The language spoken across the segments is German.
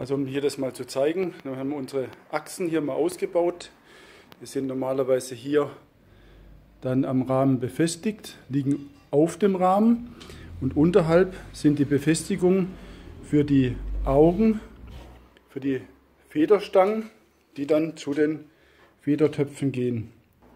Also um hier das mal zu zeigen, dann haben wir unsere Achsen hier mal ausgebaut. Die sind normalerweise hier dann am Rahmen befestigt, liegen auf dem Rahmen und unterhalb sind die Befestigungen für die Augen, für die Federstangen, die dann zu den Federtöpfen gehen.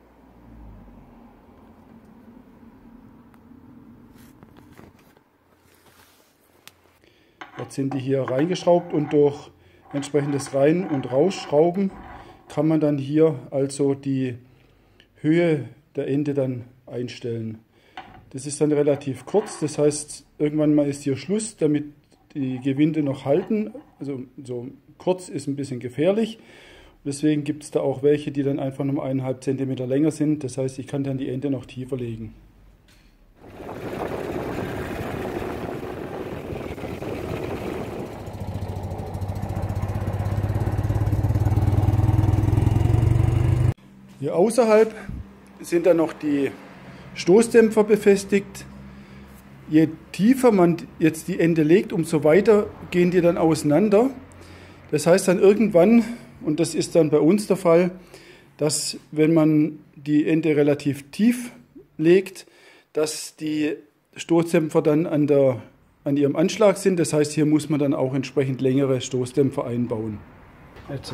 Jetzt sind die hier reingeschraubt und durch entsprechendes Rein- und Rausschrauben kann man dann hier also die Höhe der Ente dann einstellen. Das ist dann relativ kurz, das heißt, irgendwann mal ist hier Schluss, damit die Gewinde noch halten. Also so kurz ist ein bisschen gefährlich. Deswegen gibt es da auch welche, die dann einfach nur 1,5 cm länger sind. Das heißt, ich kann dann die Ente noch tiefer legen. Hier außerhalb sind dann noch die Stoßdämpfer befestigt. Je tiefer man jetzt die Ente legt, umso weiter gehen die dann auseinander. Das heißt dann irgendwann, und das ist dann bei uns der Fall, dass wenn man die Ente relativ tief legt, dass die Stoßdämpfer dann an ihrem Anschlag sind. Das heißt, hier muss man dann auch entsprechend längere Stoßdämpfer einbauen. Jetzt.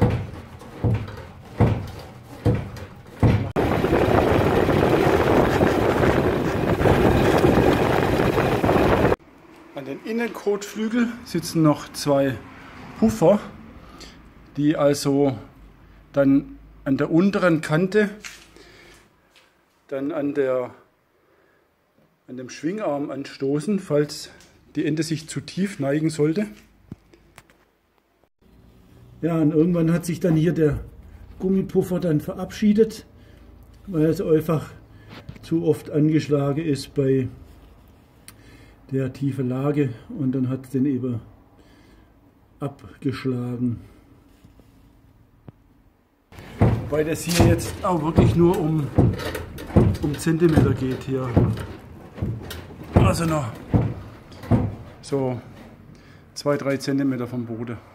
An den Innenkotflügel sitzen noch 2 Puffer, die also dann an der unteren Kante, dann an dem Schwingarm anstoßen, falls die Ente sich zu tief neigen sollte. Ja, und irgendwann hat sich dann hier der Gummipuffer dann verabschiedet, weil es einfach zu oft angeschlagen ist bei der tiefen Lage, und dann hat es den eben abgeschlagen. Wobei das hier jetzt auch wirklich nur um Zentimeter geht hier. Also noch so 2-3 Zentimeter vom Boden.